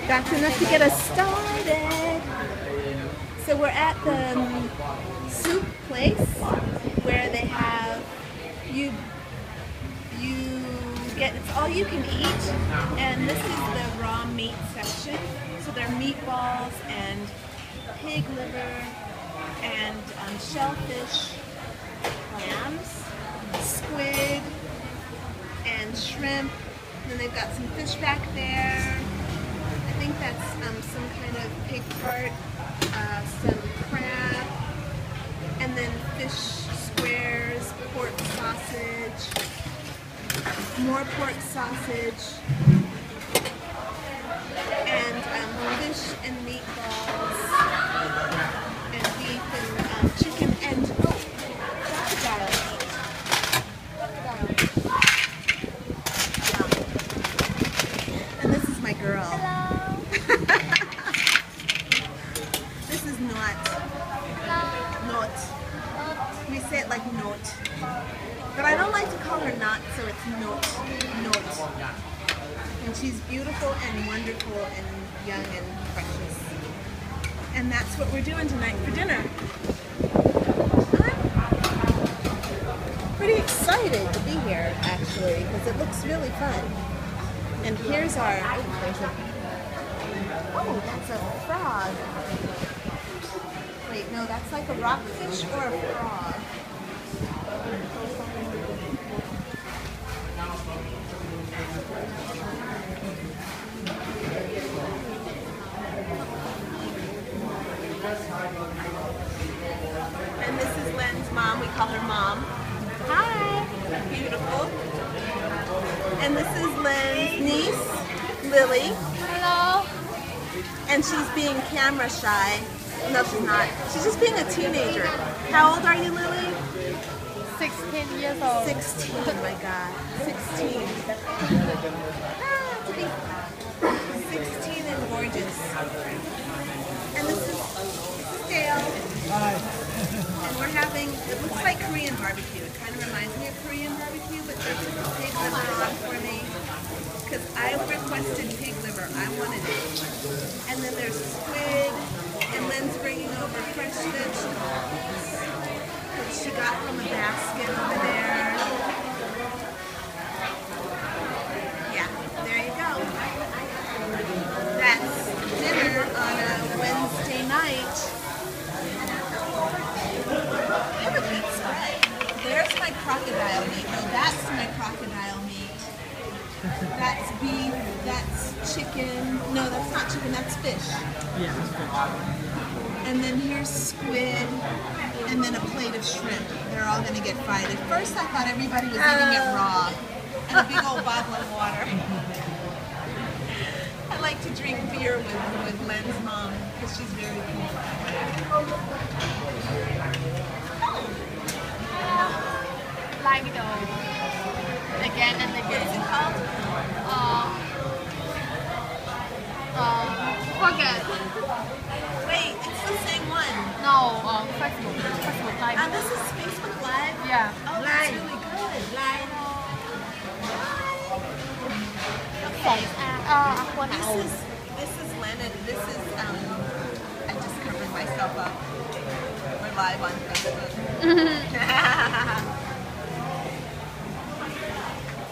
That's enough to get us started. So we're at the soup place where they have it's all you can eat, and this is the raw meat section. So there are meatballs and pig liver and shellfish, clams, squid, and shrimp. And then they've got some fish back there. I think that's some kind of pig part, some crab, and then fish squares, pork sausage, more pork sausage, and fish and meatballs, and beef and chicken and crocodile meat. And this is my girl. Hello. This is Not. Not. We say it like Not. But I don't like to call her Not, so it's Not. Not. And she's beautiful and wonderful and young and precious. And that's what we're doing tonight for dinner. I'm pretty excited to be here, actually, because it looks really fun. And here's our... Oh, that's a frog. Wait, no, that's like a rockfish or a frog. And this is Lynn's mom. We call her Mom. Hi. Beautiful. And this is Lynn's niece, Lily. Hello. And she's being camera shy. No, she's not. She's just being a teenager. How old are you, Lily? 16 years old. 16. Oh my God. 16. To be 16 and gorgeous. And this is Dale. Hi. And we're having, it looks like Korean barbecue. It kind of reminds me of Korean barbecue, but they took the pig liver on for me. Because I requested pig liver. I wanted it. And then there's squid. And Lynn's bringing over fresh vegetables that she got from a basket over there. Yeah, there you go. That's dinner on a Wednesday night. I have a good spread. There's my crocodile meat. No, that's my crocodile meat. That's beef, that's chicken. No, that's not chicken, that's fish. Yeah, that's good. And then here's squid, and then a plate of shrimp. They're all going to get fried. At first I thought everybody was eating it raw, and a big old bottle of water. I like to drink beer with Lynn's mom, because she's very cool. Like again and again. What is it called? Forget. Wait, it's the same one. No, Facebook Live. And this is Facebook Live? Yeah. Oh, that's really good. Live. Okay. This is Lynn, and this is, I just covered myself up. We're live on Facebook.